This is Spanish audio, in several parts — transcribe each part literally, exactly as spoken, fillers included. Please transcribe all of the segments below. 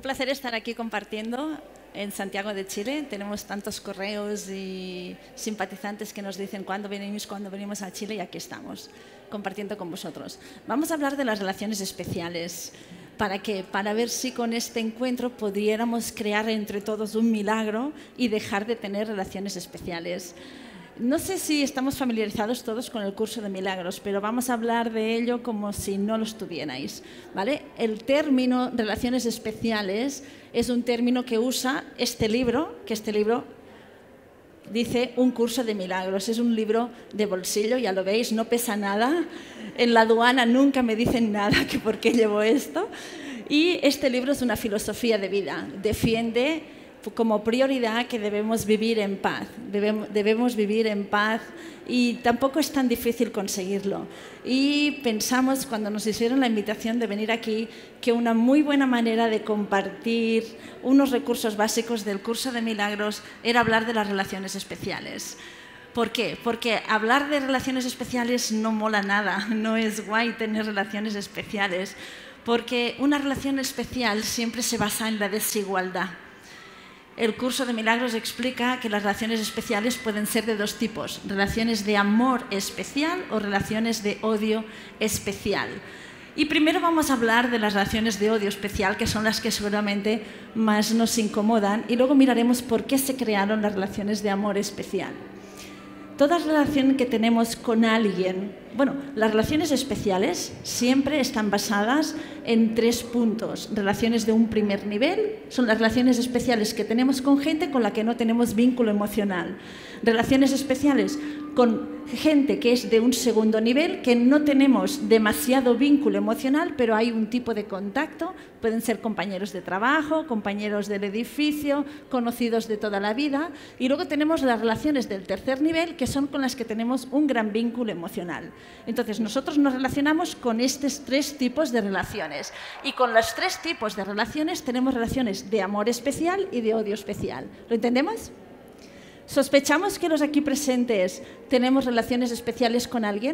placer estar aquí compartiendo en Santiago de Chile. Tenemos tantos correos y simpatizantes que nos dicen cuándo venimos, cuándo venimos a Chile, y aquí estamos, compartiendo con vosotros. Vamos a hablar de las relaciones especiales. ¿Para qué? Para ver si con este encuentro pudiéramos crear entre todos un milagro y dejar de tener relaciones especiales. No sé si estamos familiarizados todos con el curso de milagros, pero vamos a hablar de ello como si no lo estuvierais, ¿vale? El término relaciones especiales es un término que usa este libro, que este libro dice un curso de milagros. Es un libro de bolsillo, ya lo veis, no pesa nada. En la aduana nunca me dicen nada que por qué llevo esto. Y este libro es una filosofía de vida. Defiende como prioridad que debemos vivir en paz, debemos, debemos vivir en paz, y tampoco es tan difícil conseguirlo. Y pensamos, cuando nos hicieron la invitación de venir aquí, que una muy buena manera de compartir unos recursos básicos del curso de milagros era hablar de las relaciones especiales. ¿Por qué? Porque hablar de relaciones especiales no mola nada, no es guay tener relaciones especiales, porque una relación especial siempre se basa en la desigualdad. El curso de milagros explica que las relaciones especiales pueden ser de dos tipos: relaciones de amor especial o relaciones de odio especial. Y primero vamos a hablar de las relaciones de odio especial, que son las que seguramente más nos incomodan, y luego miraremos por qué se crearon las relaciones de amor especial. Toda relación que tenemos con alguien, bueno, las relaciones especiales siempre están basadas en tres puntos. Relaciones de un primer nivel son las relaciones especiales que tenemos con gente con la que no tenemos vínculo emocional. Relaciones especiales con gente que es de un segundo nivel, que no tenemos demasiado vínculo emocional, pero hay un tipo de contacto. Pueden ser compañeros de trabajo, compañeros del edificio, conocidos de toda la vida. Y luego tenemos las relaciones del tercer nivel, que son con las que tenemos un gran vínculo emocional. Entonces, nosotros nos relacionamos con estos tres tipos de relaciones. Y con los tres tipos de relaciones tenemos relaciones de amor especial y de odio especial. ¿Lo entendemos? ¿Sospechamos que los aquí presentes tenemos relaciones especiales con alguien?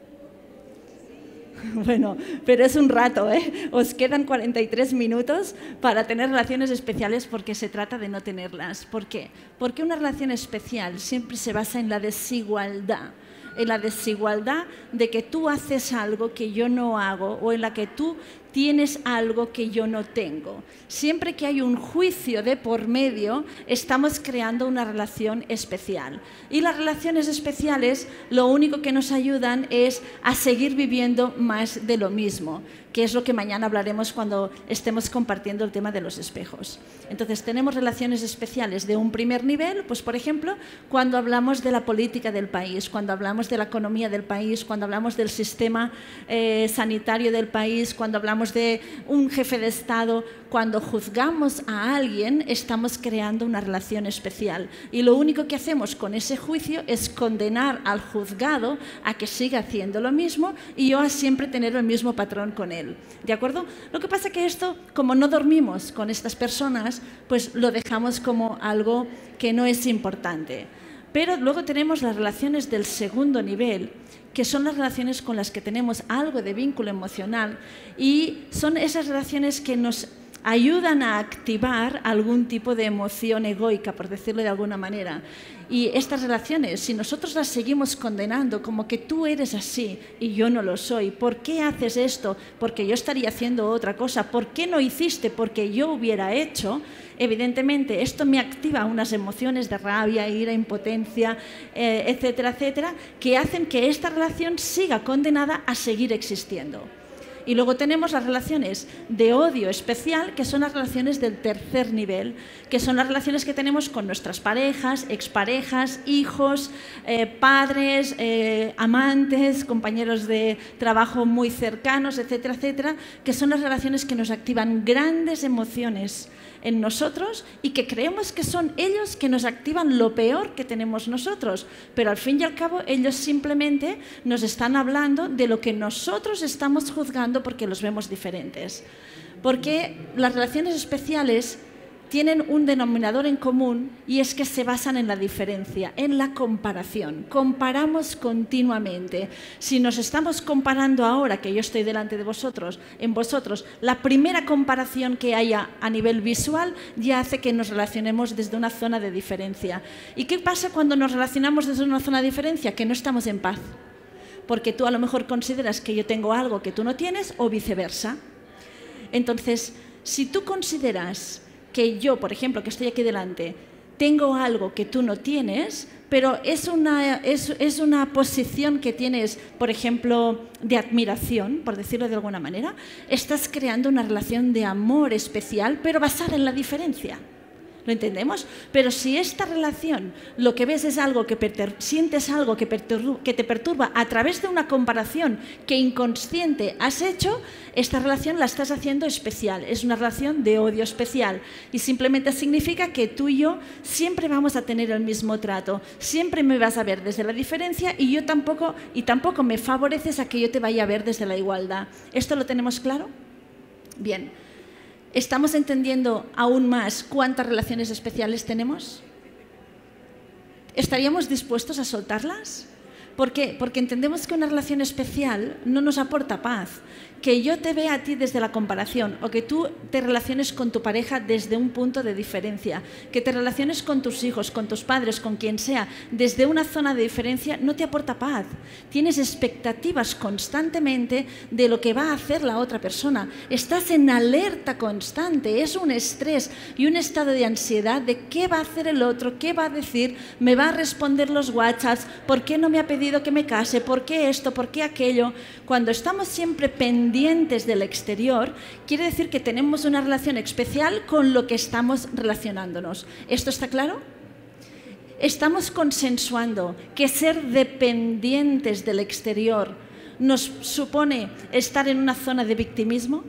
Bueno, pero es un rato, ¿eh? Os quedan cuarenta y tres minutos para tener relaciones especiales, porque se trata de no tenerlas. ¿Por qué? Porque una relación especial siempre se basa en la desigualdad. En la desigualdad de que tú haces algo que yo no hago, o en la que tú tienes algo que yo no tengo. Siempre que hay un juicio de por medio, estamos creando una relación especial. Y las relaciones especiales lo único que nos ayudan es a seguir viviendo más de lo mismo, que es lo que mañana hablaremos cuando estemos compartiendo el tema de los espejos. Entonces, tenemos relaciones especiales de un primer nivel, pues por ejemplo, cuando hablamos de la política del país, cuando hablamos de la economía del país, cuando hablamos del sistema eh, sanitario del país, cuando hablamos de un jefe de Estado. Cuando juzgamos a alguien, estamos creando una relación especial. Y lo único que hacemos con ese juicio es condenar al juzgado a que siga haciendo lo mismo y yo a siempre tener el mismo patrón con él. ¿De acuerdo? Lo que pasa es que esto, como no dormimos con estas personas, pues lo dejamos como algo que no es importante. Pero luego tenemos las relaciones del segundo nivel, que son las relaciones con las que tenemos algo de vínculo emocional, y son esas relaciones que nos ayudan a activar algún tipo de emoción egoica, por decirlo de alguna manera. Y estas relaciones, si nosotros las seguimos condenando como que tú eres así y yo no lo soy, ¿por qué haces esto? Porque yo estaría haciendo otra cosa. ¿Por qué no hiciste? Porque yo hubiera hecho. Evidentemente, esto me activa unas emociones de rabia, ira, impotencia, eh, etcétera, etcétera, que hacen que esta relación siga condenada a seguir existiendo. Y luego tenemos las relaciones de odio especial, que son las relaciones del tercer nivel, que son las relaciones que tenemos con nuestras parejas, exparejas, hijos, eh, padres, eh, amantes, compañeros de trabajo muy cercanos, etcétera, etcétera, que son las relaciones que nos activan grandes emociones en nosotros y que creemos que son ellos que nos activan lo peor que tenemos nosotros, pero al fin y al cabo ellos simplemente nos están hablando de lo que nosotros estamos juzgando porque los vemos diferentes. Porque las relaciones especiales tienen un denominador en común y es que se basan en la diferencia, en la comparación. Comparamos continuamente. Si nos estamos comparando ahora, que yo estoy delante de vosotros, en vosotros, la primera comparación que haya a nivel visual ya hace que nos relacionemos desde una zona de diferencia. ¿Y qué pasa cuando nos relacionamos desde una zona de diferencia? Que no estamos en paz. Porque tú a lo mejor consideras que yo tengo algo que tú no tienes o viceversa. Entonces, si tú consideras que yo, por ejemplo, que estoy aquí delante, tengo algo que tú no tienes, pero es una, es, es una posición que tienes, por ejemplo, de admiración, por decirlo de alguna manera, estás creando una relación de amor especial, pero basada en la diferencia. ¿Lo entendemos? Pero si esta relación lo que ves es algo que sientes algo que, que te perturba a través de una comparación que inconsciente has hecho, esta relación la estás haciendo especial. Es una relación de odio especial y simplemente significa que tú y yo siempre vamos a tener el mismo trato. Siempre me vas a ver desde la diferencia y yo tampoco, y tampoco me favoreces a que yo te vaya a ver desde la igualdad. ¿Esto lo tenemos claro? Bien. ¿Estamos entendiendo aún más cuántas relaciones especiales tenemos? ¿Estaríamos dispuestos a soltarlas? ¿Por qué? Porque entendemos que una relación especial no nos aporta paz. Que yo te vea a ti desde la comparación o que tú te relaciones con tu pareja desde un punto de diferencia, que te relaciones con tus hijos, con tus padres, con quien sea, desde una zona de diferencia, no te aporta paz. Tienes expectativas constantemente de lo que va a hacer la otra persona. Estás en alerta constante, es un estrés y un estado de ansiedad de qué va a hacer el otro, qué va a decir, me va a responder los WhatsApps, por qué no me ha pedido que me case, por qué esto, por qué aquello. Cuando estamos siempre pendientes del exterior, quiere decir que tenemos una relación especial con lo que estamos relacionándonos. ¿Esto está claro? Estamos consensuando que ser dependientes del exterior nos supone estar en una zona de victimismo.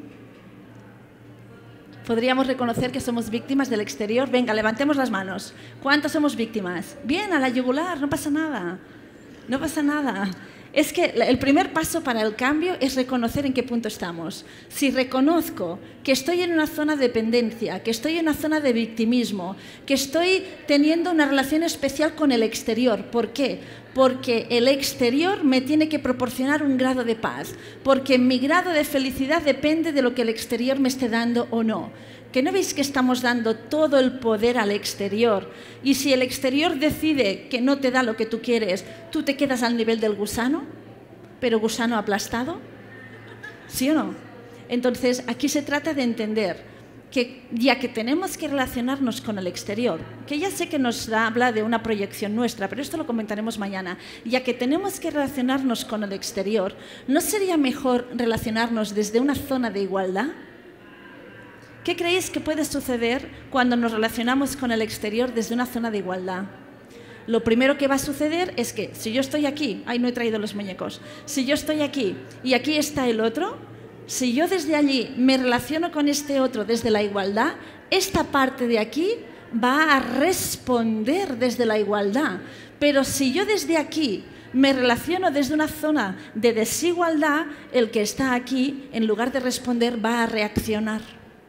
¿Podríamos reconocer que somos víctimas del exterior? Venga, levantemos las manos. ¿Cuántos somos víctimas? Bien, a la yugular, no pasa nada. No pasa nada. Es que el primer paso para el cambio es reconocer en qué punto estamos. Si reconozco que estoy en una zona de dependencia, que estoy en una zona de victimismo, que estoy teniendo una relación especial con el exterior. ¿Por qué? Porque el exterior me tiene que proporcionar un grado de paz, porque mi grado de felicidad depende de lo que el exterior me esté dando o no. ¿Que no veis que estamos dando todo el poder al exterior? Y si el exterior decide que no te da lo que tú quieres, ¿tú te quedas al nivel del gusano? ¿Pero gusano aplastado? ¿Sí o no? Entonces, aquí se trata de entender que ya que tenemos que relacionarnos con el exterior, que ya sé que nos habla de una proyección nuestra, pero esto lo comentaremos mañana, ya que tenemos que relacionarnos con el exterior, ¿no sería mejor relacionarnos desde una zona de igualdad? ¿Qué creéis que puede suceder cuando nos relacionamos con el exterior desde una zona de igualdad? Lo primero que va a suceder es que si yo estoy aquí, ay, no he traído los muñecos, si yo estoy aquí y aquí está el otro, si yo desde allí me relaciono con este otro desde la igualdad, esta parte de aquí va a responder desde la igualdad. Pero si yo desde aquí me relaciono desde una zona de desigualdad, el que está aquí, en lugar de responder, va a reaccionar.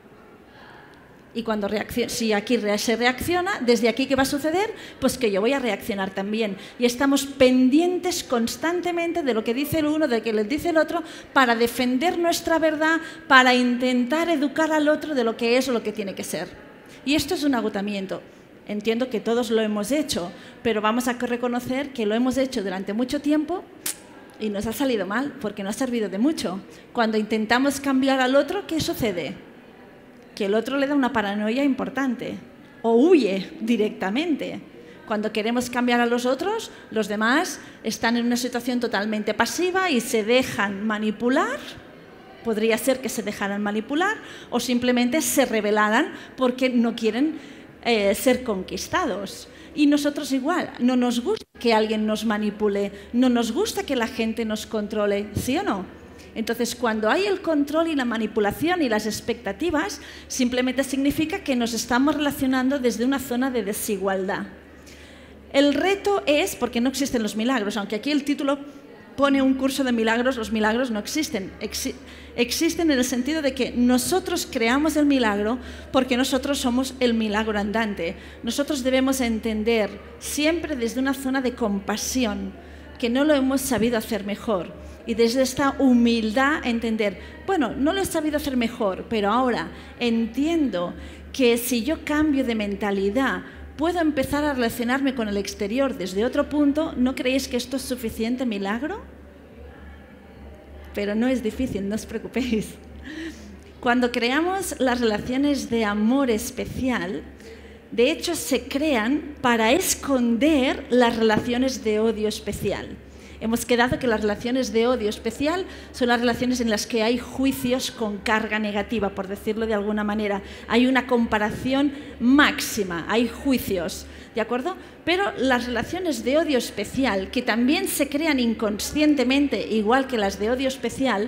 Y cuando reacciona, si aquí se reacciona, desde aquí, ¿qué va a suceder? Pues que yo voy a reaccionar también. Y estamos pendientes constantemente de lo que dice el uno, de lo que le dice el otro, para defender nuestra verdad, para intentar educar al otro de lo que es o lo que tiene que ser. Y esto es un agotamiento. Entiendo que todos lo hemos hecho, pero vamos a reconocer que lo hemos hecho durante mucho tiempo y nos ha salido mal, porque no ha servido de mucho. Cuando intentamos cambiar al otro, ¿qué sucede? Que el otro le da una paranoia importante o huye directamente. Cuando queremos cambiar a los otros, los demás están en una situación totalmente pasiva y se dejan manipular. Podría ser que se dejaran manipular o simplemente se rebelaran porque no quieren eh, ser conquistados. Y nosotros igual, no nos gusta que alguien nos manipule, no nos gusta que la gente nos controle, ¿sí o no? Entonces, cuando hay el control y la manipulación y las expectativas, simplemente significa que nos estamos relacionando desde una zona de desigualdad. El reto es, porque no existen los milagros, aunque aquí el título pone un curso de milagros, los milagros no existen. Exi- existen en el sentido de que nosotros creamos el milagro porque nosotros somos el milagro andante. Nosotros debemos entender siempre desde una zona de compasión que no lo hemos sabido hacer mejor. Y desde esta humildad entender, bueno, no lo he sabido hacer mejor, pero ahora entiendo que si yo cambio de mentalidad, puedo empezar a relacionarme con el exterior desde otro punto. ¿No creéis que esto es suficiente milagro? Pero no es difícil, no os preocupéis. Cuando creamos las relaciones de amor especial, de hecho se crean para esconder las relaciones de odio especial. Hemos quedado que las relaciones de odio especial son las relaciones en las que hay juicios con carga negativa, por decirlo de alguna manera. Hay una comparación máxima, hay juicios, ¿de acuerdo? Pero las relaciones de odio especial, que también se crean inconscientemente, igual que las de odio especial,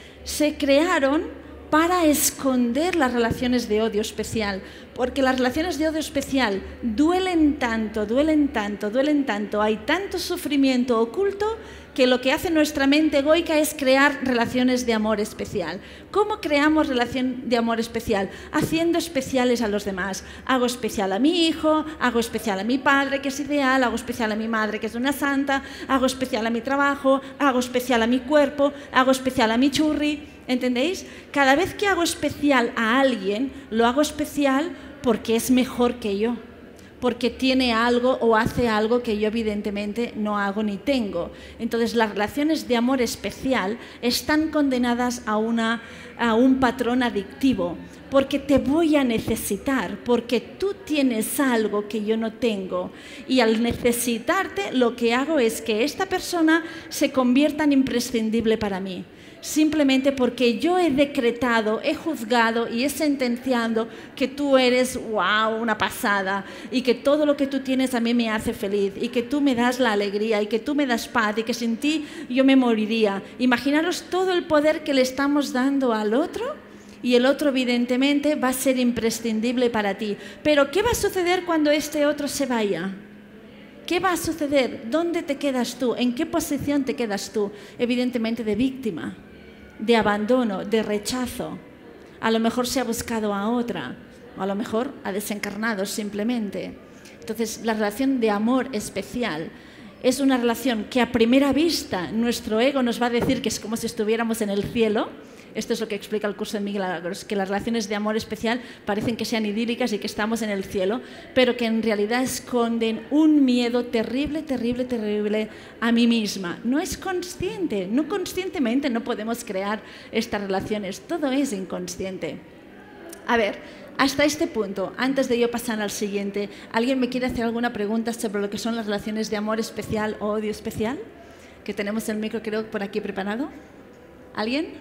se crearon para esconder las relaciones de odio especial, porque las relaciones de odio especial duelen tanto, duelen tanto, duelen tanto, hay tanto sufrimiento oculto que lo que hace nuestra mente egoica es crear relaciones de amor especial. ¿Cómo creamos relación de amor especial? Haciendo especiales a los demás. Hago especial a mi hijo, hago especial a mi padre, que es ideal, hago especial a mi madre, que es una santa, hago especial a mi trabajo, hago especial a mi cuerpo, hago especial a mi churri. ¿Entendéis? Cada vez que hago especial a alguien, lo hago especial porque es mejor que yo, porque tiene algo o hace algo que yo evidentemente no hago ni tengo. Entonces las relaciones de amor especial están condenadas a, una, a un patrón adictivo, porque te voy a necesitar, porque tú tienes algo que yo no tengo. Y al necesitarte, lo que hago es que esta persona se convierta en imprescindible para mí. Simplemente porque yo he decretado, he juzgado y he sentenciado que tú eres, wow, una pasada, y que todo lo que tú tienes a mí me hace feliz, y que tú me das la alegría, y que tú me das paz, y que sin ti yo me moriría. Imaginaros todo el poder que le estamos dando al otro, y el otro evidentemente va a ser imprescindible para ti. Pero ¿qué va a suceder cuando este otro se vaya? ¿Qué va a suceder? ¿Dónde te quedas tú? ¿En qué posición te quedas tú? Evidentemente de víctima, de abandono, de rechazo. A lo mejor se ha buscado a otra, o a lo mejor ha desencarnado simplemente. Entonces, la relación de amor especial es una relación que a primera vista nuestro ego nos va a decir que es como si estuviéramos en el cielo. Esto es lo que explica el curso de Miguel Milagros, que las relaciones de amor especial parecen que sean idílicas y que estamos en el cielo, pero que en realidad esconden un miedo terrible, terrible, terrible a mí misma. No es consciente, no conscientemente no podemos crear estas relaciones, todo es inconsciente. A ver, hasta este punto, antes de yo pasar al siguiente, ¿alguien me quiere hacer alguna pregunta sobre lo que son las relaciones de amor especial o odio especial? Que tenemos el micro, creo, por aquí preparado. ¿Alguien?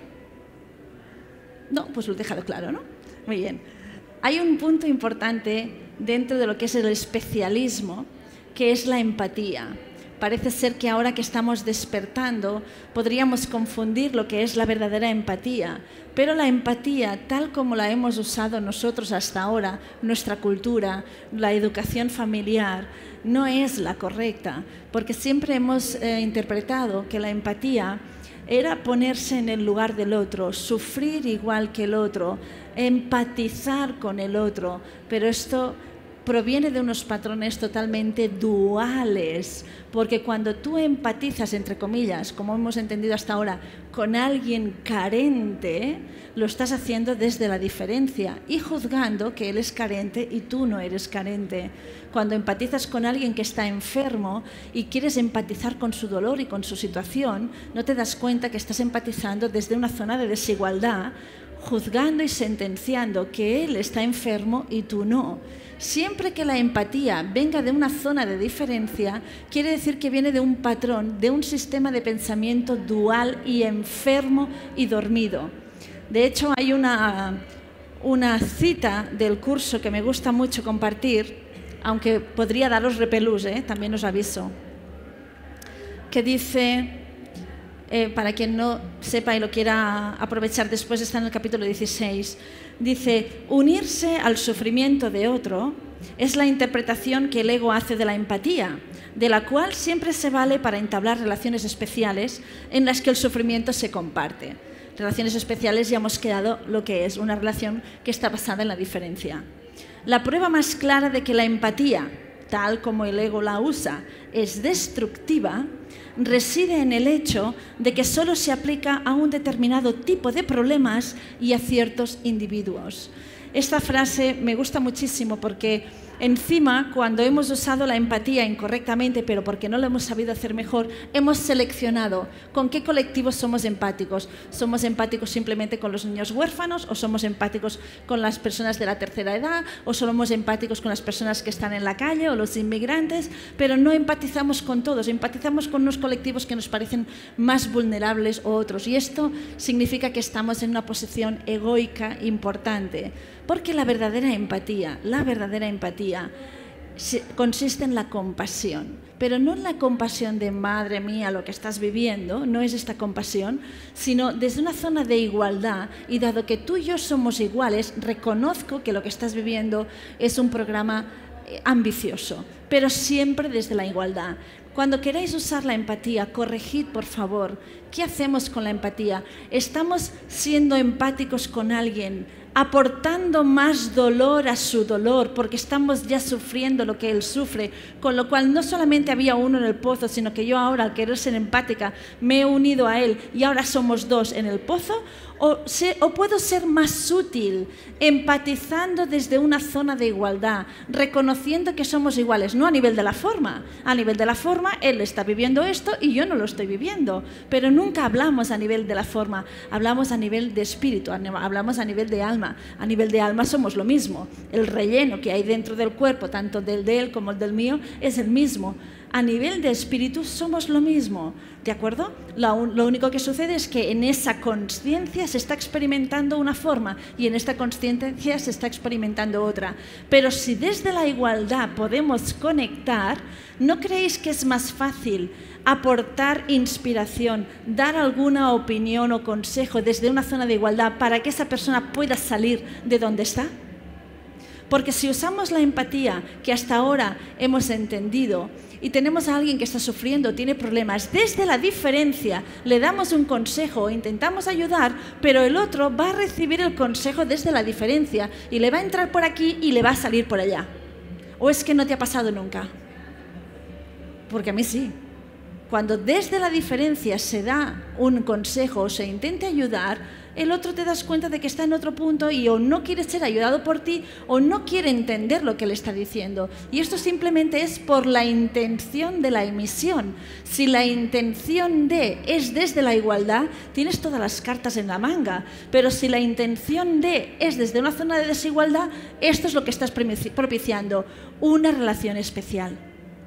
No, pues lo he dejado claro, ¿no? Muy bien. Hay un punto importante dentro de lo que es el especialismo, que es la empatía. Parece ser que ahora que estamos despertando podríamos confundir lo que es la verdadera empatía, pero la empatía, tal como la hemos usado nosotros hasta ahora, nuestra cultura, la educación familiar, no es la correcta, porque siempre hemos eh, interpretado que la empatía era ponerse en el lugar del otro, sufrir igual que el otro, empatizar con el otro, pero esto proviene de unos patrones totalmente duales, porque cuando tú empatizas, entre comillas, como hemos entendido hasta ahora, con alguien carente, lo estás haciendo desde la diferencia y juzgando que él es carente y tú no eres carente. Cuando empatizas con alguien que está enfermo y quieres empatizar con su dolor y con su situación, no te das cuenta que estás empatizando desde una zona de desigualdad, juzgando y sentenciando que él está enfermo y tú no. Siempre que la empatía venga de una zona de diferencia, quiere decir que viene de un patrón, de un sistema de pensamiento dual y enfermo y dormido. De hecho, hay una, una cita del curso que me gusta mucho compartir, aunque podría daros repelús, ¿eh? También os aviso, que dice, eh, para quien no sepa y lo quiera aprovechar después, está en el capítulo dieciséis, dice, unirse al sufrimiento de otro Es la interpretación que el ego hace de la empatía, de la cual siempre se vale para entablar relaciones especiales en las que el sufrimiento se comparte. Relaciones especiales ya hemos quedado lo que es una relación que está basada en la diferencia. La prueba más clara de que la empatía, tal como el ego la usa, es destructiva, reside en el hecho de que solo se aplica a un determinado tipo de problemas y a ciertos individuos. Esta frase me gusta muchísimo porque encima, cuando hemos usado la empatía incorrectamente, pero porque no lo hemos sabido hacer mejor, hemos seleccionado con qué colectivos somos empáticos. ¿Somos empáticos simplemente con los niños huérfanos o somos empáticos con las personas de la tercera edad o somos empáticos con las personas que están en la calle o los inmigrantes? Pero no empatizamos con todos, empatizamos con unos colectivos que nos parecen más vulnerables o otros. Y esto significa que estamos en una posición egoica importante. Porque la verdadera empatía, la verdadera empatía consiste en la compasión, pero no en la compasión de madre mía lo que estás viviendo, no es esta compasión, sino desde una zona de igualdad y dado que tú y yo somos iguales, reconozco que lo que estás viviendo es un programa ambicioso, pero siempre desde la igualdad. Cuando queráis usar la empatía, corregid, por favor. ¿Qué hacemos con la empatía? ¿Estamos siendo empáticos con alguien, aportando más dolor a su dolor, porque estamos ya sufriendo lo que él sufre, con lo cual no solamente había uno en el pozo, sino que yo ahora, al querer ser empática, me he unido a él y ahora somos dos en el pozo? O, se, o puedo ser más sutil, empatizando desde una zona de igualdad, reconociendo que somos iguales, no a nivel de la forma. A nivel de la forma, él está viviendo esto y yo no lo estoy viviendo, pero nunca hablamos a nivel de la forma, hablamos a nivel de espíritu, hablamos a nivel de alma. A nivel de alma somos lo mismo, el relleno que hay dentro del cuerpo, tanto del de él como el del mío, es el mismo. A nivel de espíritu somos lo mismo, ¿de acuerdo? Lo, lo único que sucede es que en esa consciencia se está experimentando una forma y en esta consciencia se está experimentando otra. Pero si desde la igualdad podemos conectar, ¿no creéis que es más fácil aportar inspiración, dar alguna opinión o consejo desde una zona de igualdad para que esa persona pueda salir de donde está? Porque si usamos la empatía que hasta ahora hemos entendido y tenemos a alguien que está sufriendo, tiene problemas, desde la diferencia le damos un consejo, intentamos ayudar, pero el otro va a recibir el consejo desde la diferencia y le va a entrar por aquí y le va a salir por allá. ¿O es que no te ha pasado nunca? Porque a mí sí. Cuando desde la diferencia se da un consejo o se intenta ayudar, el otro te das cuenta de que está en otro punto y o no quiere ser ayudado por ti o no quiere entender lo que le está diciendo. Y esto simplemente es por la intención de la emisión. Si la intención de es desde la igualdad, tienes todas las cartas en la manga. Pero si la intención de es desde una zona de desigualdad, esto es lo que estás propiciando, una relación especial.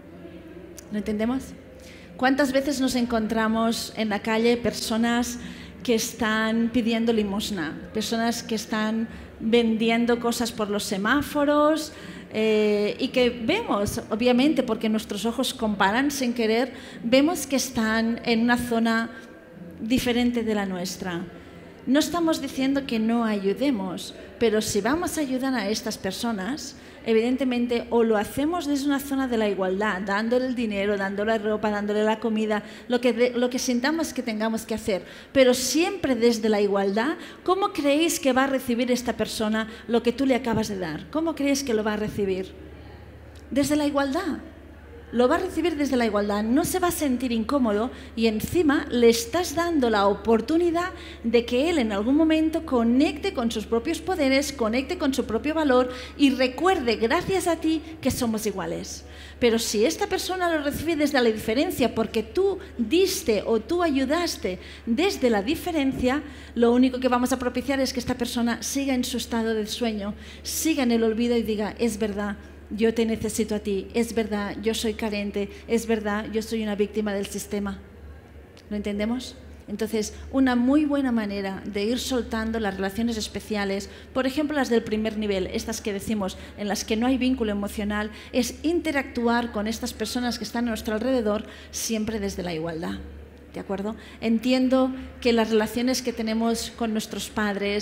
¿Lo entendemos? ¿Cuántas veces nos encontramos en la calle personas que están pidiendo limosna, personas que están vendiendo cosas por los semáforos eh, y que vemos, obviamente, porque nuestros ojos comparan sin querer, vemos que están en una zona diferente de la nuestra? No estamos diciendo que no ayudemos, pero si vamos a ayudar a estas personas, evidentemente o lo hacemos desde una zona de la igualdad, dándole el dinero, dándole la ropa, dándole la comida, lo que, de, lo que sintamos que tengamos que hacer, pero siempre desde la igualdad. ¿Cómo creéis que va a recibir esta persona lo que tú le acabas de dar? ¿Cómo creéis que lo va a recibir? Desde la igualdad. Lo va a recibir desde la igualdad, no se va a sentir incómodo y encima le estás dando la oportunidad de que él en algún momento conecte con sus propios poderes, conecte con su propio valor y recuerde, gracias a ti, que somos iguales. Pero si esta persona lo recibe desde la diferencia porque tú diste o tú ayudaste desde la diferencia, lo único que vamos a propiciar es que esta persona siga en su estado de sueño, siga en el olvido y diga, es verdad, yo te necesito a ti, es verdad, yo soy carente, es verdad, yo soy una víctima del sistema. ¿Lo entendemos? Entonces, una muy buena manera de ir soltando las relaciones especiales, por ejemplo las del primer nivel, estas que decimos en las que no hay vínculo emocional, es interactuar con estas personas que están a nuestro alrededor siempre desde la igualdad. ¿De acuerdo? Entiendo que las relaciones que tenemos con nuestros padres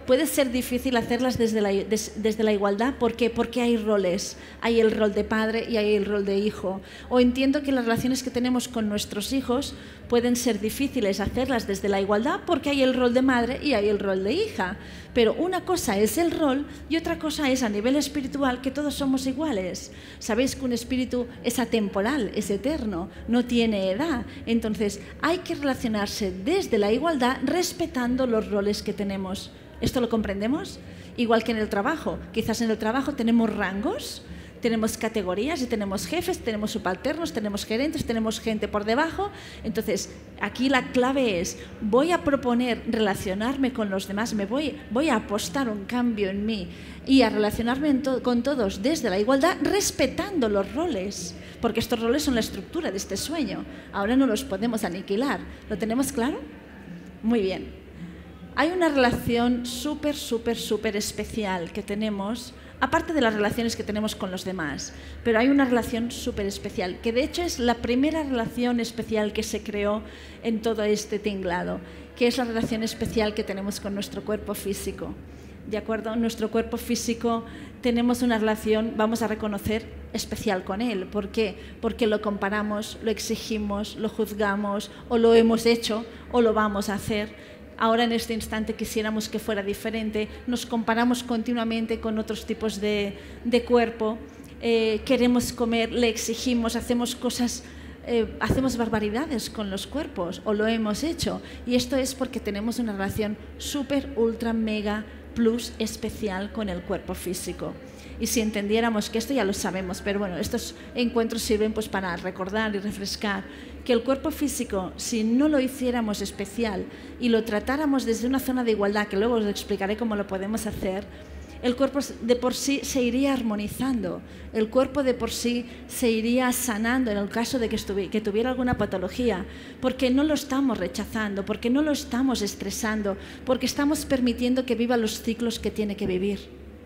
puede ser difícil hacerlas desde la, des, desde la igualdad. ¿Por qué? Porque hay roles. Hay el rol de padre y hay el rol de hijo. O entiendo que las relaciones que tenemos con nuestros hijos pueden ser difíciles hacerlas desde la igualdad porque hay el rol de madre y hay el rol de hija. Pero una cosa es el rol y otra cosa es a nivel espiritual que todos somos iguales. Sabéis que un espíritu es atemporal, es eterno, no tiene edad. Entonces hay que relacionarse desde la igualdad respetando los roles que tenemos. ¿Esto lo comprendemos? Igual que en el trabajo. Quizás en el trabajo tenemos rangos, tenemos categorías y tenemos jefes, tenemos subalternos, tenemos gerentes, tenemos gente por debajo. Entonces, aquí la clave es, voy a proponer relacionarme con los demás, me voy, voy a apostar un cambio en mí y a relacionarme to- con todos desde la igualdad, respetando los roles, porque estos roles son la estructura de este sueño. Ahora no los podemos aniquilar. ¿Lo tenemos claro? Muy bien. Hay una relación súper, súper, súper especial que tenemos, aparte de las relaciones que tenemos con los demás, pero hay una relación súper especial, que de hecho es la primera relación especial que se creó en todo este tinglado, que es la relación especial que tenemos con nuestro cuerpo físico. ¿De acuerdo? Nuestro cuerpo físico tenemos una relación, vamos a reconocer, especial con él. ¿Por qué? Porque lo comparamos, lo exigimos, lo juzgamos, o lo hemos hecho, o lo vamos a hacer. Ahora en este instante quisiéramos que fuera diferente, nos comparamos continuamente con otros tipos de, de cuerpo, eh, queremos comer, le exigimos, hacemos cosas, eh, hacemos barbaridades con los cuerpos, o lo hemos hecho, y esto es porque tenemos una relación súper, ultra, mega, plus especial con el cuerpo físico. Y si entendiéramos que esto ya lo sabemos, pero bueno, estos encuentros sirven pues para recordar y refrescar que el cuerpo físico, si no lo hiciéramos especial y lo tratáramos desde una zona de igualdad, que luego os explicaré cómo lo podemos hacer, el cuerpo de por sí se iría armonizando, el cuerpo de por sí se iría sanando en el caso de que, estuvi- que tuviera alguna patología, porque no lo estamos rechazando, porque no lo estamos estresando, porque estamos permitiendo que viva los ciclos que tiene que vivir.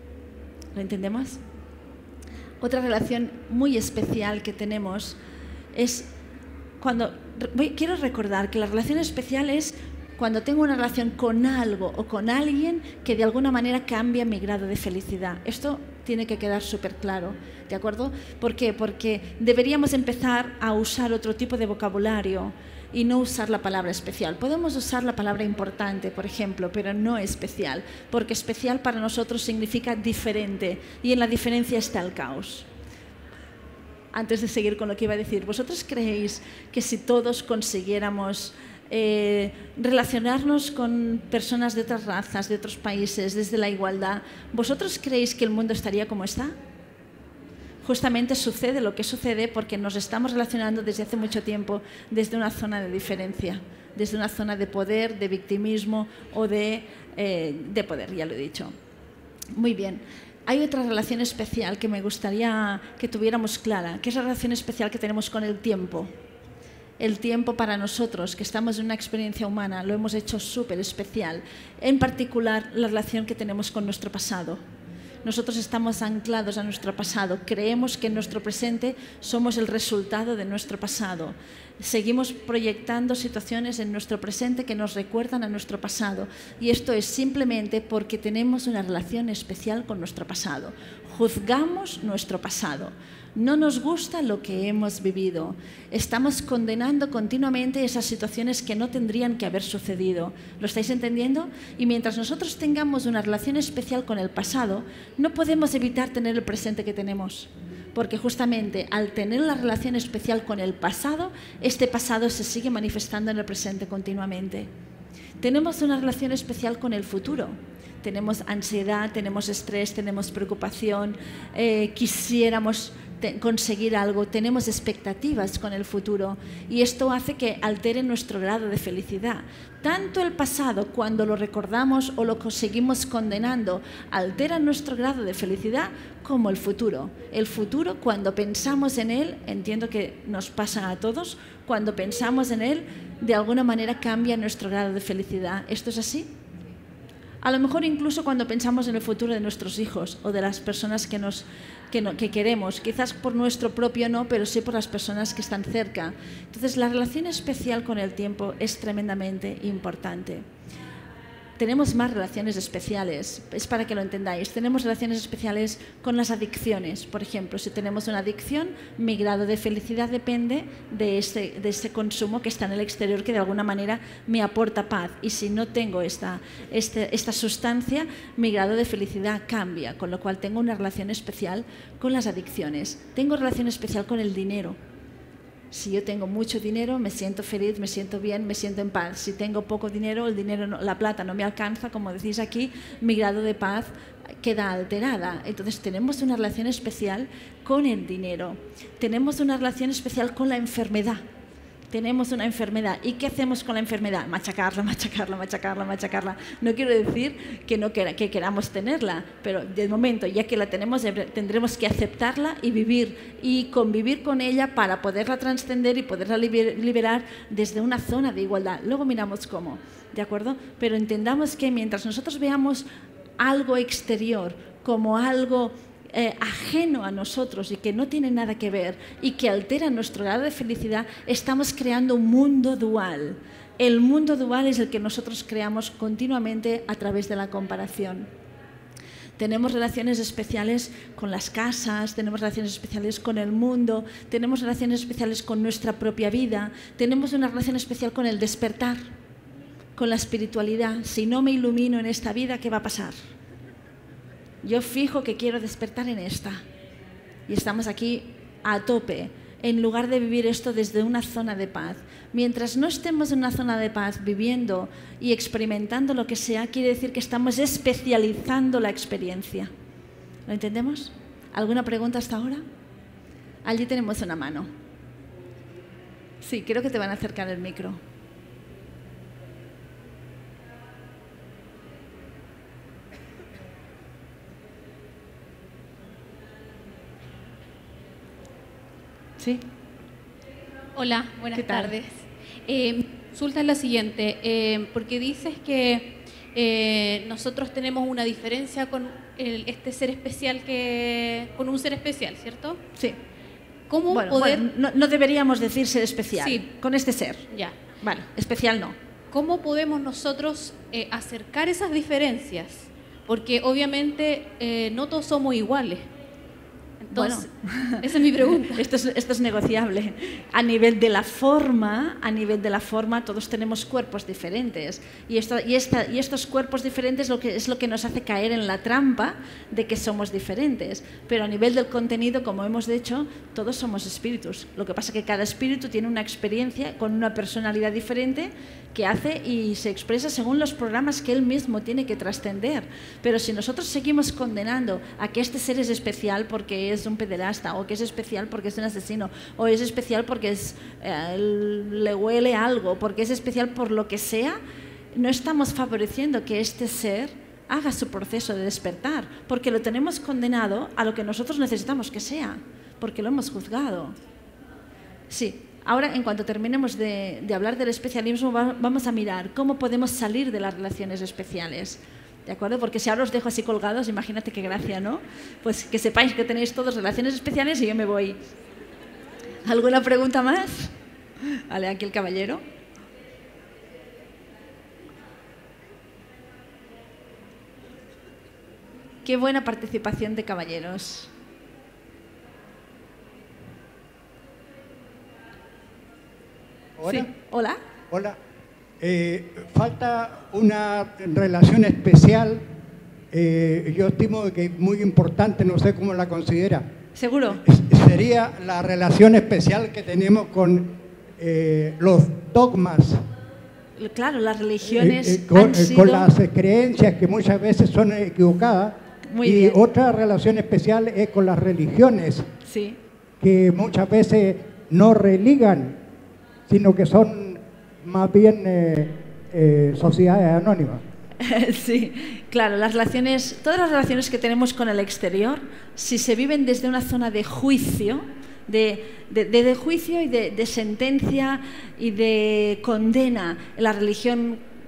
¿Lo entendemos? Otra relación muy especial que tenemos es cuando... Voy, quiero recordar que la relación especial es cuando tengo una relación con algo o con alguien que de alguna manera cambia mi grado de felicidad. Esto tiene que quedar súper claro, ¿de acuerdo? ¿Por qué? Porque deberíamos empezar a usar otro tipo de vocabulario y no usar la palabra especial. Podemos usar la palabra importante, por ejemplo, pero no especial, porque especial para nosotros significa diferente y en la diferencia está el caos. Antes de seguir con lo que iba a decir, ¿vosotros creéis que si todos consiguiéramos eh, relacionarnos con personas de otras razas, de otros países, desde la igualdad, ¿vosotros creéis que el mundo estaría como está? Justamente sucede lo que sucede porque nos estamos relacionando desde hace mucho tiempo desde una zona de diferencia, desde una zona de poder, de victimismo o de, eh, de poder, ya lo he dicho. Muy bien. Hay otra relación especial que me gustaría que tuviéramos clara, que es la relación especial que tenemos con el tiempo. El tiempo para nosotros, que estamos en una experiencia humana, lo hemos hecho súper especial. En particular, la relación que tenemos con nuestro pasado. Nosotros estamos anclados a nuestro pasado, creemos que en nuestro presente somos el resultado de nuestro pasado. Seguimos proyectando situaciones en nuestro presente que nos recuerdan a nuestro pasado y esto es simplemente porque tenemos una relación especial con nuestro pasado. Juzgamos nuestro pasado. No nos gusta lo que hemos vivido. Estamos condenando continuamente esas situaciones que no tendrían que haber sucedido. ¿Lo estáis entendiendo? Y mientras nosotros tengamos una relación especial con el pasado, no podemos evitar tener el presente que tenemos. Porque justamente al tener la relación especial con el pasado, este pasado se sigue manifestando en el presente continuamente. Tenemos una relación especial con el futuro. Tenemos ansiedad, tenemos estrés, tenemos preocupación, eh, quisiéramos conseguir algo, tenemos expectativas con el futuro y esto hace que altere nuestro grado de felicidad. Tanto el pasado, cuando lo recordamos o lo seguimos condenando, altera nuestro grado de felicidad, como el futuro. El futuro, cuando pensamos en él, entiendo que nos pasa a todos, cuando pensamos en él, de alguna manera cambia nuestro grado de felicidad. ¿Esto es así? A lo mejor incluso cuando pensamos en el futuro de nuestros hijos o de las personas que, nos, que, no, que queremos, quizás por nuestro propio no, pero sí por las personas que están cerca. Entonces la relación especial con el tiempo es tremendamente importante. tenemos más relaciones especiales, es para que lo entendáis. Tenemos relaciones especiales con las adicciones. Por ejemplo, si tenemos una adicción, mi grado de felicidad depende de ese, de ese consumo que está en el exterior, que de alguna manera me aporta paz. Y si no tengo esta, este, esta sustancia, mi grado de felicidad cambia, con lo cual tengo una relación especial con las adicciones. Tengo relación especial con el dinero. Si yo tengo mucho dinero, me siento feliz, me siento bien, me siento en paz. Si tengo poco dinero, el dinero no, la plata no me alcanza, como decís aquí, mi grado de paz queda alterada. Entonces tenemos una relación especial con el dinero. Tenemos una relación especial con la enfermedad. Tenemos una enfermedad. ¿Y qué hacemos con la enfermedad? Machacarla, machacarla, machacarla, machacarla. No quiero decir que no quera, que queramos tenerla, pero de momento, ya que la tenemos, tendremos que aceptarla y vivir y convivir con ella para poderla trascender y poderla liberar desde una zona de igualdad. Luego miramos cómo, ¿de acuerdo? Pero entendamos que mientras nosotros veamos algo exterior como algo Eh, ajeno a nosotros y que no tiene nada que ver y que altera nuestro grado de felicidad, estamos creando un mundo dual. El mundo dual es el que nosotros creamos continuamente a través de la comparación. Tenemos relaciones especiales con las casas, tenemos relaciones especiales con el mundo, tenemos relaciones especiales con nuestra propia vida, tenemos una relación especial con el despertar, con la espiritualidad. Si no me ilumino en esta vida, ¿qué va a pasar? Yo fijo que quiero despertar en esta. Y estamos aquí a tope, en lugar de vivir esto desde una zona de paz. Mientras no estemos en una zona de paz, viviendo y experimentando lo que sea, quiere decir que estamos especializando la experiencia. ¿Lo entendemos? ¿Alguna pregunta hasta ahora? Allí tenemos una mano. Sí, creo que te van a acercar el micro. Sí. Hola, buenas tardes. Eh, consulta es la siguiente, eh, porque dices que eh, nosotros tenemos una diferencia con el, este ser especial, que con un ser especial, ¿cierto? Sí. ¿Cómo bueno, poder...? Bueno, no, no deberíamos decir ser especial, sí. Con este ser. Ya. Vale, especial no. ¿Cómo podemos nosotros eh, acercar esas diferencias? Porque obviamente eh, no todos somos iguales. Entonces, bueno, esa es mi pregunta. Esto es, esto es negociable. A nivel de la forma, a nivel de la forma, todos tenemos cuerpos diferentes. Y, esto, y, esta, y estos cuerpos diferentes lo que, es lo que nos hace caer en la trampa de que somos diferentes. Pero a nivel del contenido, como hemos dicho, todos somos espíritus. Lo que pasa es que cada espíritu tiene una experiencia con una personalidad diferente que hace y se expresa según los programas que él mismo tiene que trascender. Pero si nosotros seguimos condenando a que este ser es especial porque es un pederasta, o que es especial porque es un asesino, o es especial porque es, eh, le huele algo, porque es especial por lo que sea, no estamos favoreciendo que este ser haga su proceso de despertar, porque lo tenemos condenado a lo que nosotros necesitamos que sea, porque lo hemos juzgado. Sí. Ahora, en cuanto terminemos de, de hablar del especialismo, va, vamos a mirar cómo podemos salir de las relaciones especiales. ¿De acuerdo? Porque si ahora os dejo así colgados, imagínate qué gracia, ¿no? Pues que sepáis que tenéis todos relaciones especiales y yo me voy. ¿Alguna pregunta más? Vale, aquí el caballero. Qué buena participación de caballeros. Hola. Sí. Hola. Hola. Eh, falta una relación especial, eh, yo estimo que es muy importante, no sé cómo la considera. ¿Seguro? Sería la relación especial que tenemos con eh, los dogmas. Claro, las religiones eh, eh, con, han eh, sido... con las creencias que muchas veces son equivocadas. Muy y bien. Otra relación especial es con las religiones, sí. que muchas veces no religan, sino que son más bien eh, eh, sociedades anónimas. Sí, claro, las relaciones, todas las relaciones que tenemos con el exterior, si se viven desde una zona de juicio, de, de, de, de juicio y de, de sentencia y de condena, la religión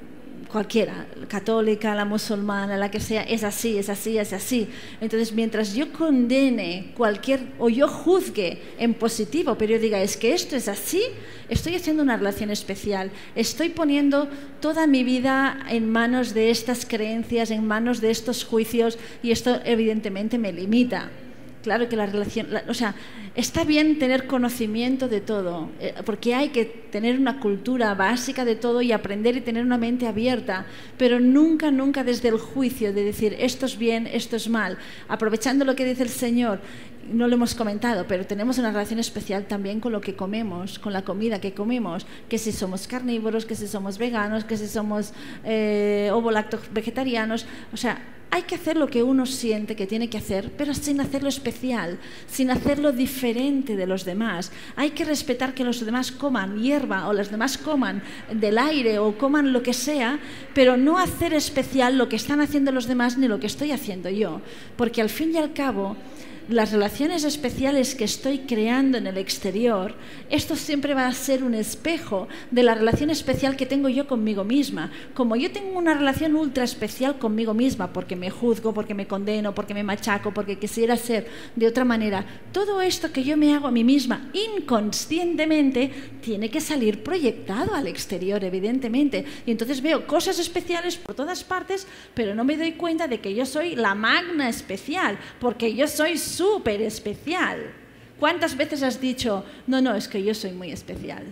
cualquiera, católica, la musulmana, la que sea, es así, es así, es así. Entonces, mientras yo condene cualquier, o yo juzgue en positivo, pero yo diga, es que esto es así, estoy haciendo una relación especial, estoy poniendo toda mi vida en manos de estas creencias, en manos de estos juicios, y esto evidentemente me limita. Claro que la relación, la, o sea, está bien tener conocimiento de todo, eh, porque hay que tener una cultura básica de todo y aprender y tener una mente abierta, pero nunca, nunca desde el juicio de decir esto es bien, esto es mal. Aprovechando lo que dice el Señor, no lo hemos comentado, pero tenemos una relación especial también con lo que comemos, con la comida que comemos, que si somos carnívoros, que si somos veganos, que si somos eh, ovo-lacto vegetarianos, o sea, hay que hacer lo que uno siente que tiene que hacer, pero sin hacerlo especial, sin hacerlo diferente de los demás. Hay que respetar que los demás coman hierba o los demás coman del aire o coman lo que sea, pero no hacer especial lo que están haciendo los demás ni lo que estoy haciendo yo. Porque al fin y al cabo, las relaciones especiales que estoy creando en el exterior, esto siempre va a ser un espejo de la relación especial que tengo yo conmigo misma. Como yo tengo una relación ultra especial conmigo misma, porque me juzgo, porque me condeno, porque me machaco, porque quisiera ser de otra manera, todo esto que yo me hago a mí misma inconscientemente tiene que salir proyectado al exterior, evidentemente. Y entonces veo cosas especiales por todas partes, pero no me doy cuenta de que yo soy la magna especial, porque yo soy súper especial. ¿Cuántas veces has dicho, no, no, es que yo soy muy especial?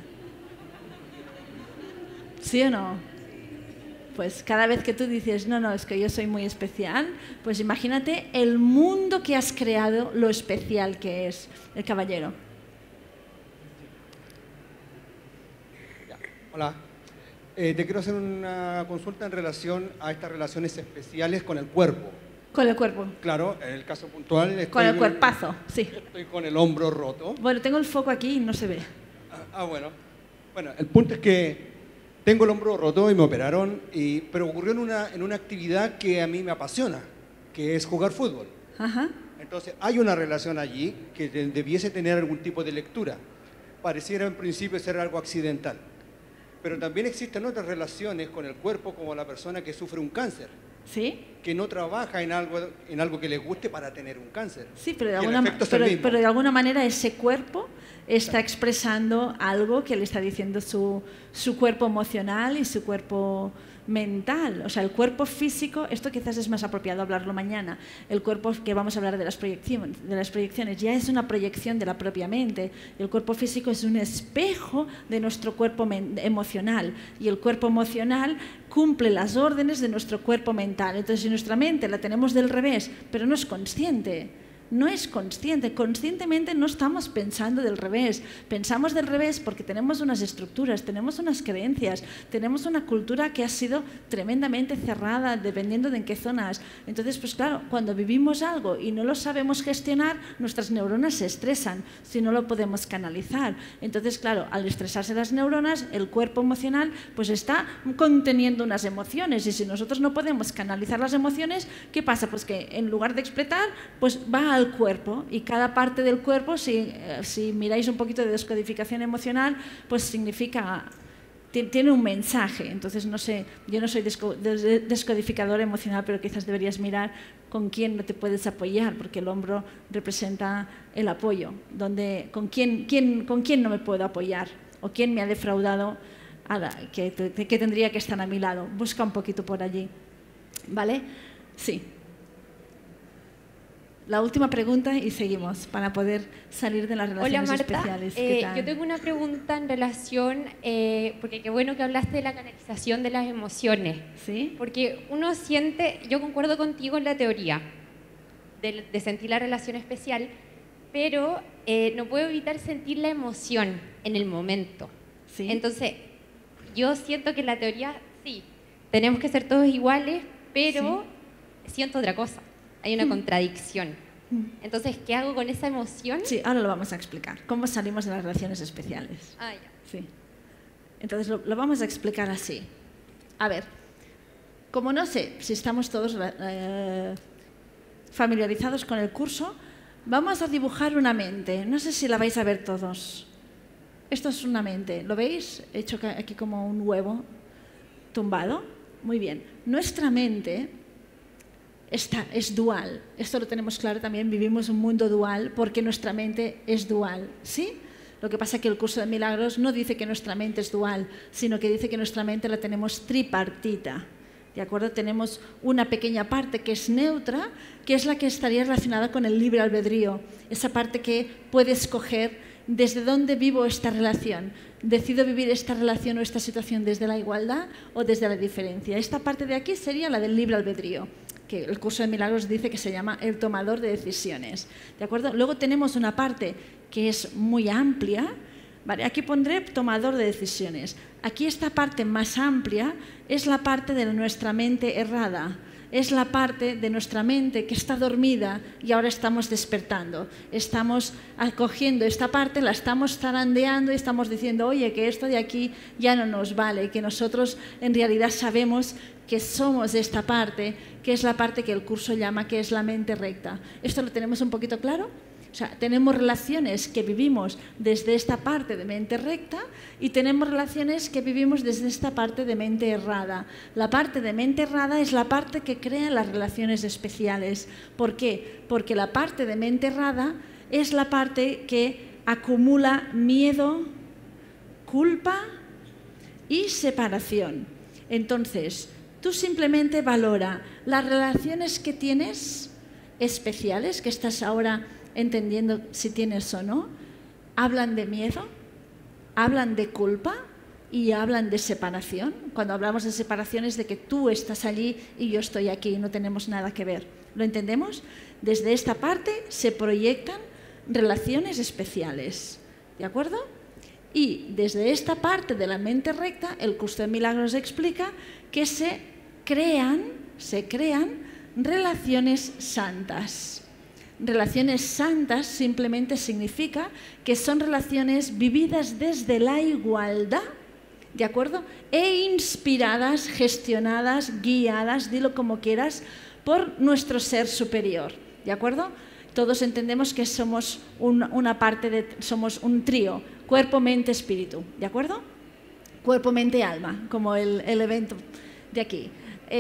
¿Sí o no? Pues cada vez que tú dices, no, no, es que yo soy muy especial, pues imagínate el mundo que has creado, lo especial que es el caballero. Hola. Eh, te quiero hacer una consulta en relación a estas relaciones especiales con el cuerpo. Con el cuerpo. Claro, en el caso puntual... Estoy, con el cuerpazo, sí. Estoy con el hombro roto. Bueno, tengo el foco aquí y no se ve. Ah, ah, bueno. Bueno, el punto es que tengo el hombro roto y me operaron, y, pero ocurrió en una, en una actividad que a mí me apasiona, que es jugar fútbol. Ajá. Entonces, hay una relación allí que debiese tener algún tipo de lectura. Pareciera en principio ser algo accidental. Pero también existen otras relaciones con el cuerpo, como la persona que sufre un cáncer. ¿Sí? Que no trabaja en algo, en algo que le guste para tener un cáncer. Sí, pero de, alguna, pero, pero de alguna manera ese cuerpo está expresando algo que le está diciendo su, su cuerpo emocional y su cuerpo mental. O sea, el cuerpo físico, esto quizás es más apropiado hablarlo mañana, el cuerpo que vamos a hablar de las proyecciones, de las proyecciones ya es una proyección de la propia mente. El cuerpo físico es un espejo de nuestro cuerpo emocional, y el cuerpo emocional cumple las órdenes de nuestro cuerpo mental. Entonces, si nuestra mente la tenemos del revés, pero no es consciente, no es consciente, conscientemente no estamos pensando del revés, pensamos del revés porque tenemos unas estructuras, tenemos unas creencias, tenemos una cultura que ha sido tremendamente cerrada dependiendo de en qué zonas. Entonces, pues claro, cuando vivimos algo y no lo sabemos gestionar, nuestras neuronas se estresan si no lo podemos canalizar. Entonces, claro, al estresarse las neuronas, el cuerpo emocional pues está conteniendo unas emociones, y si nosotros no podemos canalizar las emociones, ¿qué pasa? Pues que en lugar de explotar, pues va a al cuerpo, y cada parte del cuerpo, si, si miráis un poquito de descodificación emocional, pues significa, tiene un mensaje. Entonces, no sé, yo no soy descodificador emocional, pero quizás deberías mirar con quién no te puedes apoyar, porque el hombro representa el apoyo, donde, con, quién, quién, con quién no me puedo apoyar, o quién me ha defraudado, a la, que, que tendría que estar a mi lado. Busca un poquito por allí, ¿vale? Sí. La última pregunta y seguimos para poder salir de las relaciones Hola, Marta. especiales. Eh, yo tengo una pregunta en relación, eh, porque qué bueno que hablaste de la canalización de las emociones. ¿Sí? Porque uno siente, yo concuerdo contigo en la teoría de, de sentir la relación especial, pero eh, no puedo evitar sentir la emoción en el momento. ¿Sí? Entonces, yo siento que en la teoría, sí, tenemos que ser todos iguales, pero ¿sí? Siento otra cosa. Hay una contradicción. Entonces, ¿qué hago con esa emoción? Sí, ahora lo vamos a explicar. ¿Cómo salimos de las relaciones especiales? Ah, ya. Sí. Entonces, lo, lo vamos a explicar así. A ver, como no sé si estamos todos eh, familiarizados con el curso, vamos a dibujar una mente. No sé si la vais a ver todos. Esto es una mente. ¿Lo veis? He hecho aquí como un huevo tumbado. Muy bien. Nuestra mente está, es dual. Esto lo tenemos claro también. Vivimos un mundo dual porque nuestra mente es dual. ¿Sí? Lo que pasa es que el curso de milagros no dice que nuestra mente es dual, sino que dice que nuestra mente la tenemos tripartita. ¿De acuerdo? Tenemos una pequeña parte que es neutra, que es la que estaría relacionada con el libre albedrío. Esa parte que puede escoger desde dónde vivo esta relación. ¿Decido vivir esta relación o esta situación desde la igualdad o desde la diferencia? Esta parte de aquí sería la del libre albedrío, que el curso de milagros dice que se llama el tomador de decisiones. ¿De acuerdo? Luego tenemos una parte que es muy amplia. Vale, aquí pondré tomador de decisiones. Aquí esta parte más amplia es la parte de nuestra mente errada. Es la parte de nuestra mente que está dormida y ahora estamos despertando. Estamos acogiendo esta parte, la estamos zarandeando y estamos diciendo, oye, que esto de aquí ya no nos vale, que nosotros en realidad sabemos que somos esta parte, que es la parte que el curso llama que es la mente recta. ¿Esto lo tenemos un poquito claro? O sea, tenemos relaciones que vivimos desde esta parte de mente recta y tenemos relaciones que vivimos desde esta parte de mente errada. La parte de mente errada es la parte que crea las relaciones especiales. ¿Por qué? Porque la parte de mente errada es la parte que acumula miedo, culpa y separación. Entonces, tú simplemente valora las relaciones que tienes especiales, que estás ahora entendiendo si tienes o no, hablan de miedo, hablan de culpa y hablan de separación. Cuando hablamos de separación es de que tú estás allí y yo estoy aquí y no tenemos nada que ver. ¿Lo entendemos? Desde esta parte se proyectan relaciones especiales. ¿De acuerdo? Y desde esta parte de la mente recta, el curso de milagros explica que se crean, se crean relaciones santas. Relaciones santas simplemente significa que son relaciones vividas desde la igualdad, ¿de acuerdo? E inspiradas, gestionadas, guiadas, dilo como quieras, por nuestro ser superior, ¿de acuerdo? Todos entendemos que somos un, una parte de, somos un trío, cuerpo, mente, espíritu, ¿de acuerdo? Cuerpo, mente, alma, como el, el evento de aquí.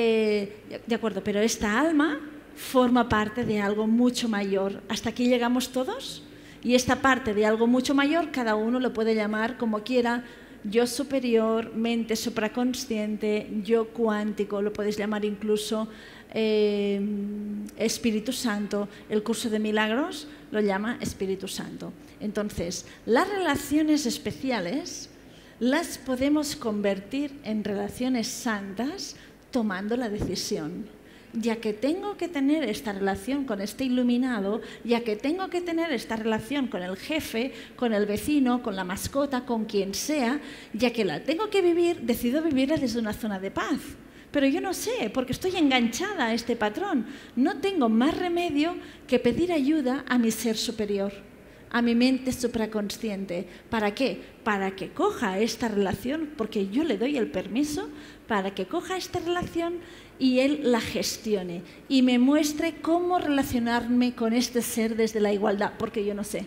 Eh, de acuerdo, pero esta alma forma parte de algo mucho mayor. ¿Hasta aquí llegamos todos? Y esta parte de algo mucho mayor, cada uno lo puede llamar como quiera, yo superior, mente supraconsciente, yo cuántico, lo podéis llamar incluso eh, Espíritu Santo. El curso de milagros lo llama Espíritu Santo. Entonces, las relaciones especiales las podemos convertir en relaciones santas tomando la decisión. Ya que tengo que tener esta relación con este iluminado, ya que tengo que tener esta relación con el jefe, con el vecino, con la mascota, con quien sea, ya que la tengo que vivir, decido vivirla desde una zona de paz. Pero yo no sé, porque estoy enganchada a este patrón. No tengo más remedio que pedir ayuda a mi ser superior, a mi mente supraconsciente. ¿Para qué? Para que coja esta relación, porque yo le doy el permiso para que coja esta relación y él la gestione y me muestre cómo relacionarme con este ser desde la igualdad, porque yo no sé.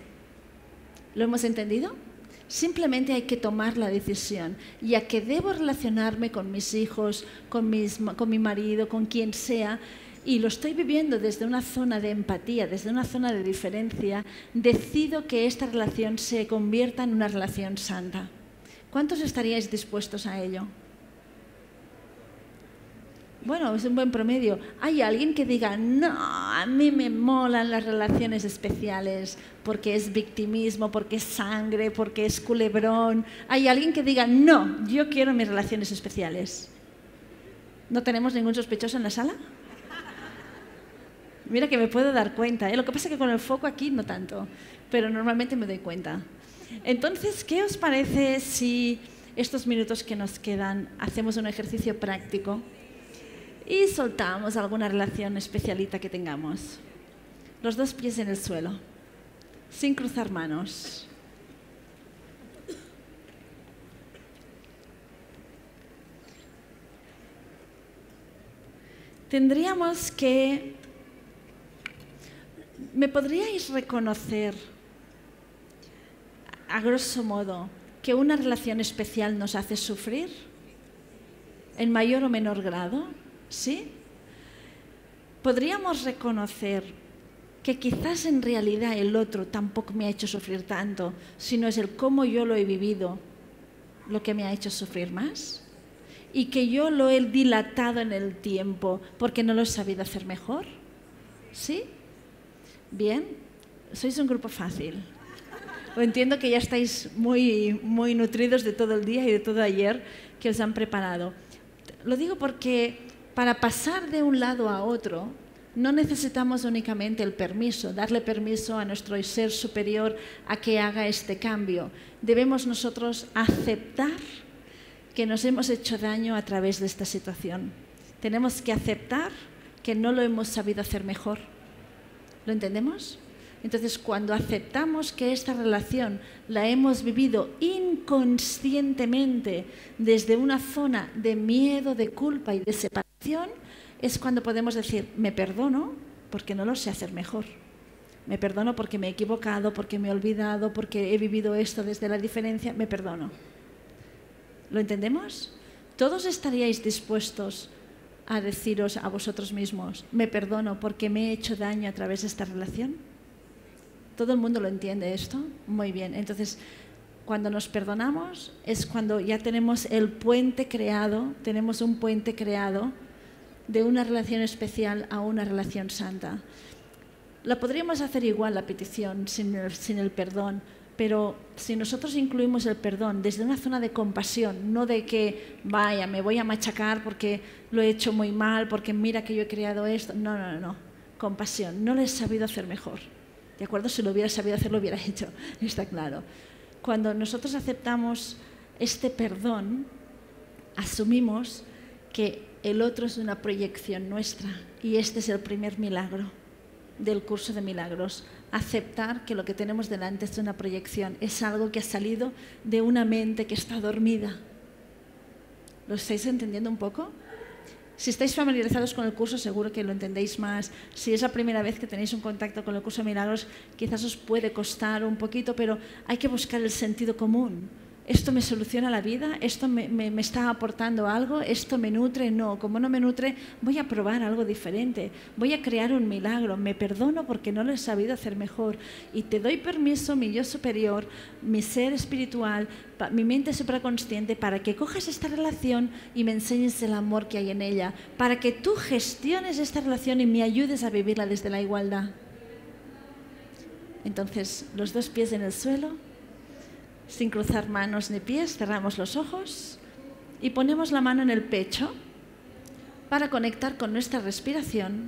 ¿Lo hemos entendido? Simplemente hay que tomar la decisión, ya que debo relacionarme con mis hijos, con, mis, con mi marido, con quien sea, y lo estoy viviendo desde una zona de empatía, desde una zona de diferencia, decido que esta relación se convierta en una relación santa. ¿Cuántos estaríais dispuestos a ello? Bueno, es un buen promedio. ¿Hay alguien que diga, no, a mí me molan las relaciones especiales porque es victimismo, porque es sangre, porque es culebrón? ¿Hay alguien que diga, no, yo quiero mis relaciones especiales? ¿No tenemos ningún sospechoso en la sala? Mira que me puedo dar cuenta, ¿eh? Lo que pasa es que con el foco aquí no tanto, pero normalmente me doy cuenta. Entonces, ¿qué os parece si estos minutos que nos quedan hacemos un ejercicio práctico y soltamos alguna relación especialita que tengamos? Los dos pies en el suelo, sin cruzar manos. Tendríamos que... ¿Me podríais reconocer, a grosso modo, que una relación especial nos hace sufrir? en mayor o menor grado, ¿sí? Podríamos reconocer que quizás en realidad el otro tampoco me ha hecho sufrir tanto, sino es el cómo yo lo he vivido lo que me ha hecho sufrir más, y que yo lo he dilatado en el tiempo porque no lo he sabido hacer mejor. ¿Sí? Bien, sois un grupo fácil. Lo entiendo que ya estáis muy, muy nutridos de todo el día y de todo ayer que os han preparado. Lo digo porque para pasar de un lado a otro no necesitamos únicamente el permiso, darle permiso a nuestro ser superior a que haga este cambio. Debemos nosotros aceptar que nos hemos hecho daño a través de esta situación. Tenemos que aceptar que no lo hemos sabido hacer mejor. ¿Lo entendemos? Entonces, cuando aceptamos que esta relación la hemos vivido inconscientemente desde una zona de miedo, de culpa y de separación, es cuando podemos decir, me perdono porque no lo sé hacer mejor. Me perdono porque me he equivocado, porque me he olvidado, porque he vivido esto desde la diferencia, me perdono. ¿Lo entendemos? ¿Todos estaríais dispuestos a deciros a vosotros mismos, me perdono porque me he hecho daño a través de esta relación? ¿Todo el mundo lo entiende esto? Muy bien. Entonces, cuando nos perdonamos es cuando ya tenemos el puente creado, tenemos un puente creado de una relación especial a una relación santa. La podríamos hacer igual la petición sin el, sin el perdón, pero si nosotros incluimos el perdón desde una zona de compasión, no de que, vaya, me voy a machacar porque lo he hecho muy mal, porque mira que yo he creado esto. No, no, no. Compasión. No lo he sabido hacer mejor. ¿De acuerdo? Si lo hubiera sabido hacer, lo hubiera hecho. Está claro. Cuando nosotros aceptamos este perdón, asumimos que el otro es una proyección nuestra. Y este es el primer milagro del curso de milagros. Aceptar que lo que tenemos delante es una proyección, es algo que ha salido de una mente que está dormida. ¿Lo estáis entendiendo un poco? Si estáis familiarizados con el curso, seguro que lo entendéis más. Si es la primera vez que tenéis un contacto con el curso de milagros, quizás os puede costar un poquito, pero hay que buscar el sentido común. ¿Esto me soluciona la vida? ¿Esto me, me, me está aportando algo? ¿Esto me nutre? No. Como no me nutre, voy a probar algo diferente. Voy a crear un milagro. Me perdono porque no lo he sabido hacer mejor. Y te doy permiso, mi yo superior, mi ser espiritual, mi mente supraconsciente, para que cojas esta relación y me enseñes el amor que hay en ella. Para que tú gestiones esta relación y me ayudes a vivirla desde la igualdad. Entonces, los dos pies en el suelo, sin cruzar manos ni pies, cerramos los ojos y ponemos la mano en el pecho para conectar con nuestra respiración.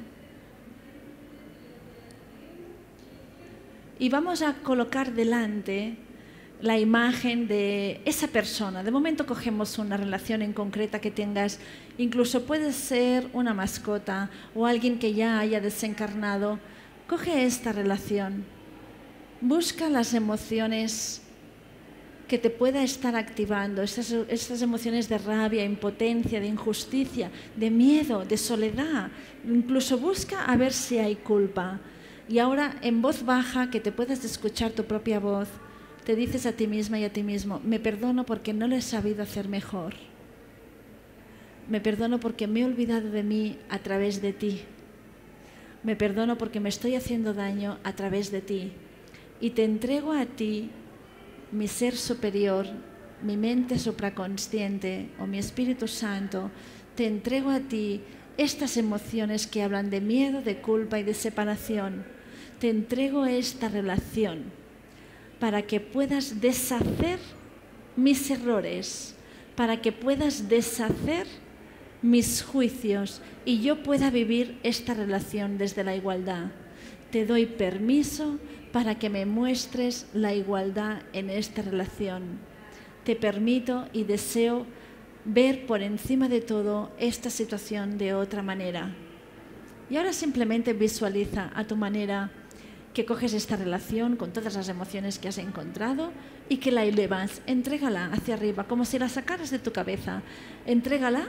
Y vamos a colocar delante la imagen de esa persona. De momento cogemos una relación en concreta que tengas, incluso puede ser una mascota o alguien que ya haya desencarnado. Coge esta relación, busca las emociones que te pueda estar activando, estas, estas emociones de rabia, impotencia, de injusticia, de miedo, de soledad. Incluso busca a ver si hay culpa. Y ahora, en voz baja, que te puedas escuchar tu propia voz, te dices a ti misma y a ti mismo, me perdono porque no lo he sabido hacer mejor. Me perdono porque me he olvidado de mí a través de ti. Me perdono porque me estoy haciendo daño a través de ti. Y te entrego a ti mi ser superior, mi mente supraconsciente o mi Espíritu Santo, te entrego a ti estas emociones que hablan de miedo, de culpa y de separación. Te entrego esta relación para que puedas deshacer mis errores, para que puedas deshacer mis juicios y yo pueda vivir esta relación desde la igualdad. Te doy permiso para que me muestres la igualdad en esta relación. Te permito y deseo ver por encima de todo esta situación de otra manera. Y ahora simplemente visualiza a tu manera que coges esta relación con todas las emociones que has encontrado y que la elevas, entrégala hacia arriba, como si la sacaras de tu cabeza. Entrégala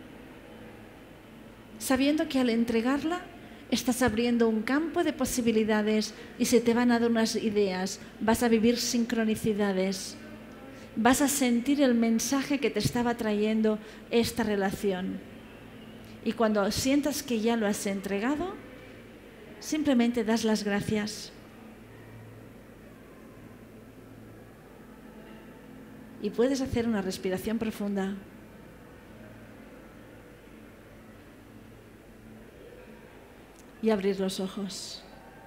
sabiendo que al entregarla estás abriendo un campo de posibilidades y se te van a dar unas ideas. Vas a vivir sincronicidades. vas a sentir el mensaje que te estaba trayendo esta relación. Y cuando sientas que ya lo has entregado, simplemente das las gracias. Y puedes hacer una respiración profunda. Y abrir los ojos.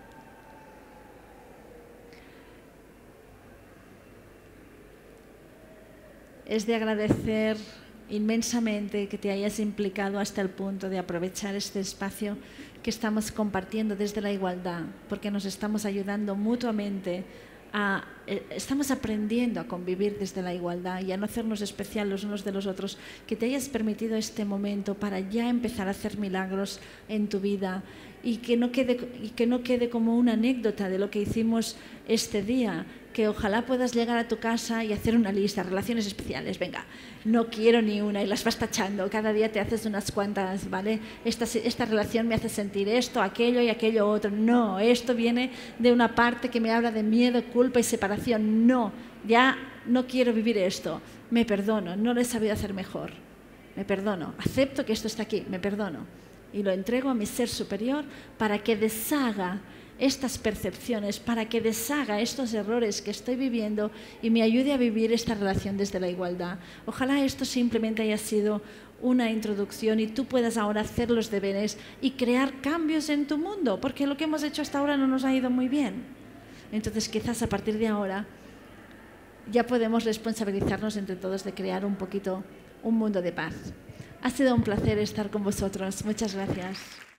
Es de agradecer inmensamente que te hayas implicado hasta el punto de aprovechar este espacio que estamos compartiendo desde la igualdad, porque nos estamos ayudando mutuamente, a, eh, estamos aprendiendo a convivir desde la igualdad y a no hacernos especial los unos de los otros. Que te hayas permitido este momento para ya empezar a hacer milagros en tu vida y que no quede, y que no quede como una anécdota de lo que hicimos este día, que ojalá puedas llegar a tu casa y hacer una lista, relaciones especiales, venga, no quiero ni una, y las vas tachando, cada día te haces unas cuantas, ¿vale? Esta, esta relación me hace sentir esto, aquello y aquello otro. No, esto viene de una parte que me habla de miedo, culpa y separación. No, ya no quiero vivir esto, me perdono, no lo he sabido hacer mejor, me perdono, acepto que esto está aquí, me perdono. Y lo entrego a mi ser superior para que deshaga estas percepciones, para que deshaga estos errores que estoy viviendo y me ayude a vivir esta relación desde la igualdad. Ojalá esto simplemente haya sido una introducción y tú puedas ahora hacer los deberes y crear cambios en tu mundo, porque lo que hemos hecho hasta ahora no nos ha ido muy bien. Entonces quizás a partir de ahora ya podemos responsabilizarnos entre todos de crear un poquito un mundo de paz. Ha sido un placer estar con vosotros. Muchas gracias.